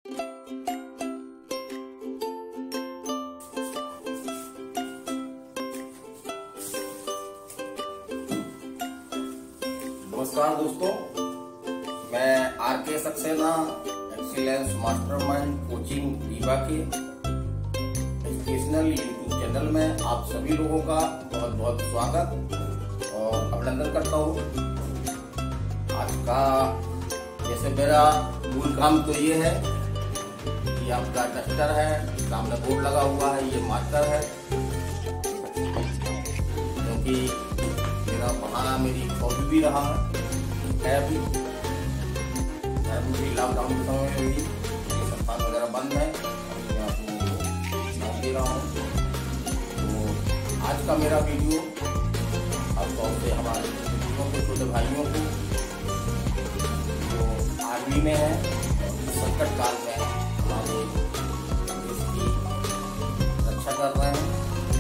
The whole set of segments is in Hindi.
नमस्कार दोस्तों, मैं R K. Saxena excellence mastermind coaching Rewa के एजुकेशनल यूट्यूब चैनल में आप सभी लोगों का बहुत बहुत स्वागत और अभिनंदन करता हूँ। आज का जैसे मेरा मूल काम तो ये है कि आपका डस्टर है, सामने बोर्ड लगा हुआ है, ये मार्कर है, क्योंकि मेरा पढ़ाना मेरी हॉबी भी रहा है अभी लॉकडाउन के समय में भी संस्थान वगैरह बंद है, मैं आपको दे रहा हूँ। तो आज का मेरा वीडियो आपको से हमारे छोटे भाइयों को जो आर्मी में है, संकट काल में हमारे देश की रक्षा कर रहे हैं,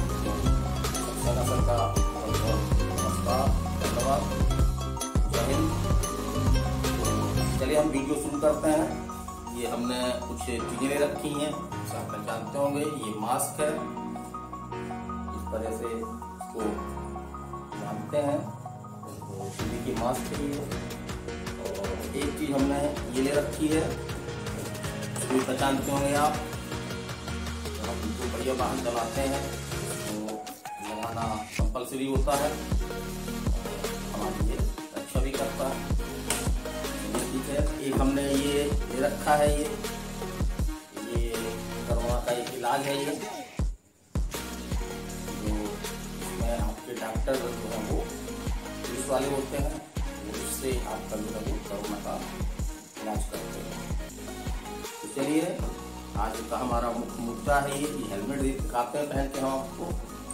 सबका नमस्कार, धन्यवाद, जय हिंद। चलिए हम वीडियो शुरू करते हैं। ये हमने कुछ चीजें ले रखी हैं, जैसे आप जानते होंगे, ये मास्क है, इस तरह से इसको जानते हैं, तो देखिए मास्क है ये। और एक चीज हमने ये ले रखी है, इसको पहचानते होंगे आप, तो हम जो बढ़िया वाहन चलाते हैं तो लगाना कंपल्सरी होता है, हमारी ये रक्षा भी करता है। ठीक है, एक हमने ये ले रखा है, ये कोरोना का एक इलाज है, ये जो इसमें आपके डॉक्टर जो है वो पुलिस वाले होते हैं, वो इससे आपका जो है वो कोरोना का इलाज करते हैं। तो चलिए आज का हमारा मुख्य मुद्दा है ये हेलमेट दिखाते हैं पहन के हम आपको।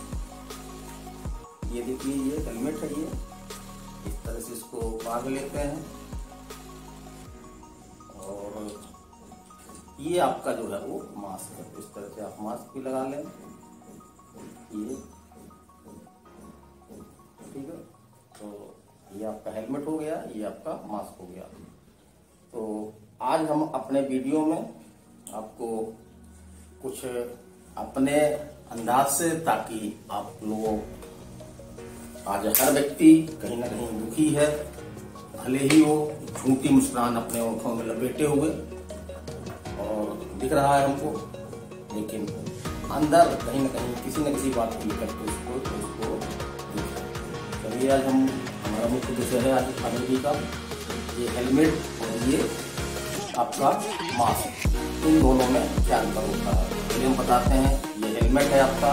ये देखिए, ये हेलमेट है, ये इस तरह से इसको बांध लेते हैं और ये आपका जो है वो मास्क है, इस तरह से आप मास्क भी लगा लें, ये ठीक है। तो ये आपका हेलमेट हो गया, ये आपका मास्क हो गया। तो आज हम अपने वीडियो में आपको कुछ अपने अंदाज से, ताकि आप लोगों, आज हर व्यक्ति कहीं ना कहीं दुखी है, भले ही वो झूठी मुस्कान अपने आंखों में लपेटे हुए और दिख रहा है हमको, लेकिन अंदर कहीं ना कहीं किसी न किसी बात को लेकर के उसको चलिए आज हमारा मुख्य विषय है आज खाने का, ये हेलमेट और ये आपका मास्क, इन दोनों में क्या अंतर होता है चलिए हम बताते हैं। ये हेलमेट है आपका,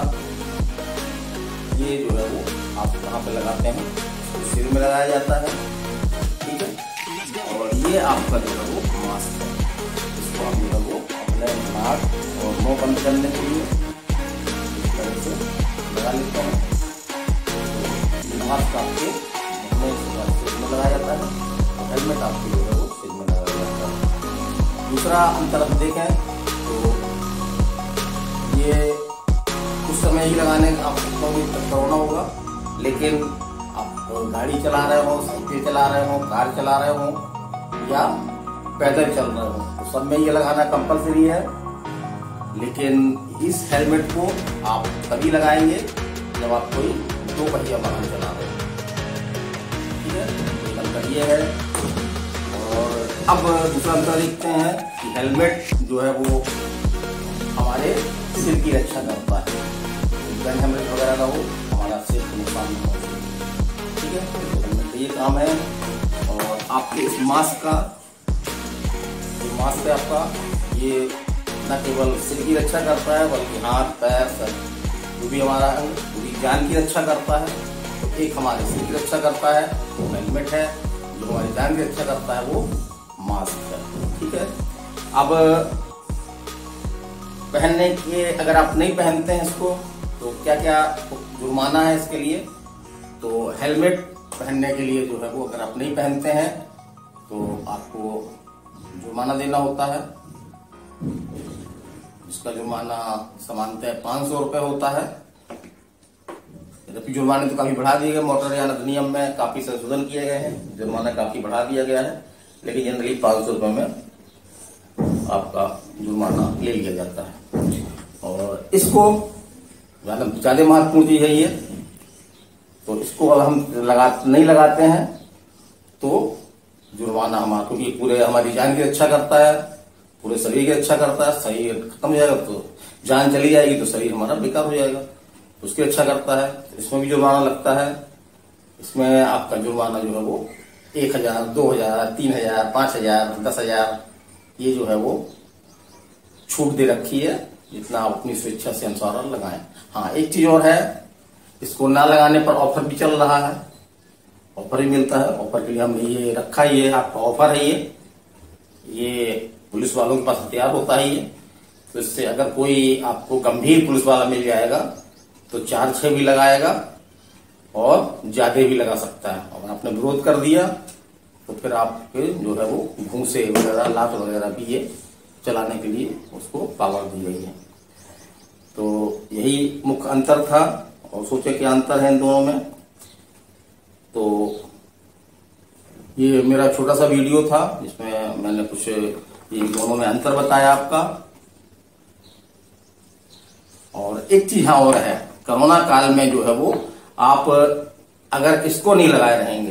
ये जो है वो आप कहाँ पे लगाते हैं, सिर में लगाया जाता है, ठीक है। और ये आपका जो है वो मास्क है, इसको आप जो है वो अपने नाक और मुंह बंद करने के लिए इस तरह से लगा लेते हैं। तो मास्क आपके सिर में लगाया जाता है और हेलमेट आपके जो है वो सिर में लगाया जाता है। दूसरा अंतर हम देखें तो ये कुछ समय ही लगाने का आपको कोरोना होगा, लेकिन आप गाड़ी चला रहे हो, साइकिल चला रहे हो, कार चला रहे हो या पैदल चल रहे हो, तो सब में ये लगाना कंपलसरी है। लेकिन इस हेलमेट को आप तभी लगाएंगे जब आप कोई दो पहिया वाहन चला रहे हो, ठीक है, अंतर ये है। और अब दूसरा अंतर देखते हैं कि हेलमेट जो है वो हमारे सिर की रक्षा करता है, गन हेलमेट वगैरह का हो हमारा सिर को नुकसान नहीं होता, ठीक है, तो ये काम है। और आपके इस मास्क का, जो मास्क है आपका, ये न केवल सिर की रक्षा करता है बल्कि हाथ पैर सर जो भी हमारा है पूरी जान की रक्षा करता है। तो एक हमारे सिर की रक्षा करता है वो हेलमेट है, जो हमारी जान की रक्षा करता है वो मास्क है, ठीक है। अब पहनने के, अगर आप नहीं पहनते हैं इसको तो क्या क्या जुर्माना है इसके लिए। तो हेलमेट पहनने के लिए जो है वो अगर आप नहीं पहनते हैं तो आपको जुर्माना देना होता है, इसका जुर्माना सामान्यतः 500 रुपये होता है। जबकि जुर्माने तो काफी बढ़ा दिए गए, मोटर यान अधिनियम में काफी संशोधन किए गए हैं, जुर्माना काफी बढ़ा दिया गया है, लेकिन जनरली 500 रुपये में आपका ले लिया जाता है। और इसको ज्यादा महत्वपूर्ण चीज है ये, तो इसको अगर हम नहीं लगाते हैं तो जुर्माना हमारा, क्योंकि पूरे हमारी जान की रक्षा करता है, पूरे शरीर की रक्षा करता है। शरीर खत्म हो जाएगा तो जान चली जाएगी तो शरीर हमारा बेकार हो जाएगा, तो उसकी रक्षा करता है। इसमें भी जुर्माना लगता है। इसमें आपका जुर्माना जो है वो 1000, 2000, 3000, 5000, 10,000 ये जो है वो छूट दे रखी है, जितना आप अपनी स्वेच्छा से अनुसार लगाएं। हाँ, एक चीज और है, इसको ना लगाने पर ऑफर भी चल रहा है, ऑफर ही मिलता है। ऑफर के लिए हमने ये रखा ही है, आपका ऑफर है ये पुलिस वालों के पास हथियार होता है ये। तो इससे अगर कोई आपको गंभीर पुलिस वाला मिल जाएगा तो 4-6 भी लगाएगा और ज्यादा भी लगा सकता है। अगर आपने विरोध कर दिया तो फिर आपके जो है वो घूंसे वगैरह, लात वगैरह भी ये चलाने के लिए उसको पावर दी गई है। तो यही मुख्य अंतर था, और सोचे क्या अंतर है इन दोनों में। तो ये मेरा छोटा सा वीडियो था जिसमें मैंने कुछ ये दोनों में अंतर बताया आपका। और एक चीज हाँ और है, कोरोना काल में जो है वो आप अगर इसको नहीं लगाए रहेंगे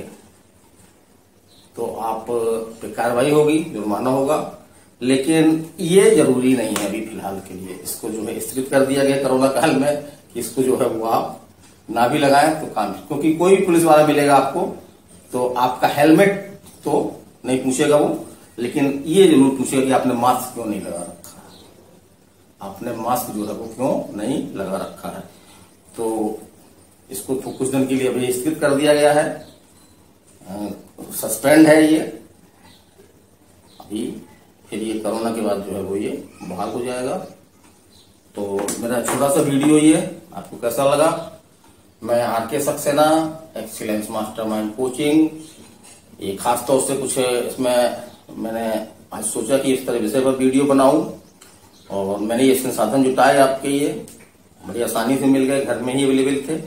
तो आप पे कार्रवाई होगी, जुर्माना होगा। लेकिन ये जरूरी नहीं है अभी फिलहाल के लिए। इसको जो है स्थगित कर दिया गया कोरोना काल में कि इसको जो है वो आप ना भी लगाएं तो काम, क्योंकि कोई भी पुलिस वाला मिलेगा आपको तो आपका हेलमेट तो नहीं पूछेगा वो, लेकिन ये जरूर पूछेगा कि आपने मास्क क्यों नहीं लगा रखा है, आपने मास्क जो है वो क्यों नहीं लगा रखा है। तो इसको तो कुछ दिन के लिए अभी स्थगित कर दिया गया है, सस्पेंड है ये अभी। फिर ये कोरोना के बाद जो है वो ये बहाल हो जाएगा। तो मेरा छोटा सा वीडियो ये आपको कैसा लगा? मैं R K. Saxena, excellence mastermind coaching, ये खास तौर से कुछ इसमें मैंने आज सोचा कि इस तरह विषय पर वीडियो बनाऊं, और मैंने ये संसाधन जुटाए आपके ये बड़ी आसानी से मिल गए, घर में ही अवेलेबल थे।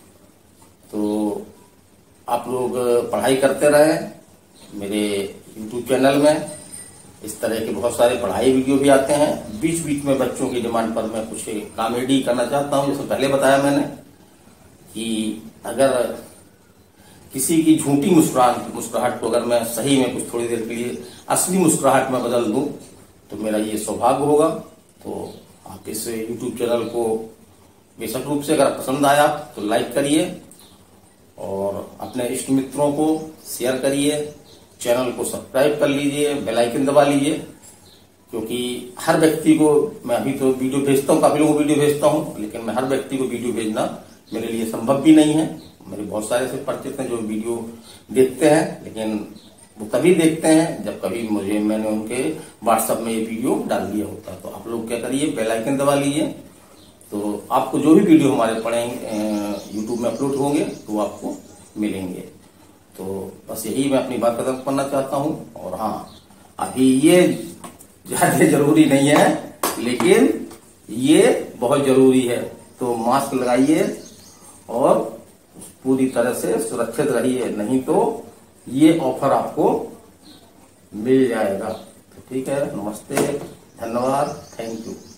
तो आप लोग पढ़ाई करते रहे मेरे YouTube चैनल में। इस तरह के बहुत सारे पढ़ाई वीडियो भी आते हैं। बीच बीच में बच्चों की डिमांड पर मैं कुछ कॉमेडी करना चाहता हूं। जैसे पहले बताया मैंने कि अगर किसी की झूठी मुस्कुराहट को अगर मैं सही में कुछ थोड़ी देर के लिए असली मुस्कुराहट में बदल दूं तो मेरा ये सौभाग्य होगा। तो आप इस YouTube चैनल को बेशक रूप से अगर पसंद आया तो लाइक करिए और अपने इष्ट मित्रों को शेयर करिए, चैनल को सब्सक्राइब कर लीजिए, बेल आइकन दबा लीजिए, क्योंकि हर व्यक्ति को मैं अभी तो वीडियो भेजता हूँ, काफी लोगों को वीडियो भेजता हूँ, लेकिन मैं हर व्यक्ति को वीडियो भेजना मेरे लिए संभव भी नहीं है। मेरे बहुत सारे ऐसे परिचित हैं जो वीडियो देखते हैं, लेकिन वो तभी देखते हैं जब कभी मैंने उनके व्हाट्सएप में ये वीडियो डाल दिया होता है। तो आप लोग क्या करिए, बेल आइकन दबा लीजिए, तो आपको जो भी वीडियो हमारे पड़ेंगे यूट्यूब में अपलोड होंगे तो आपको मिलेंगे। तो बस यही मैं अपनी बात खत्म करना चाहता हूँ। और हाँ, अभी ये ज्यादा जरूरी नहीं है, लेकिन ये बहुत जरूरी है। तो मास्क लगाइए और पूरी तरह से सुरक्षित रहिए, नहीं तो ये ऑफर आपको मिल जाएगा। तो ठीक है, नमस्ते, धन्यवाद, थैंक यू।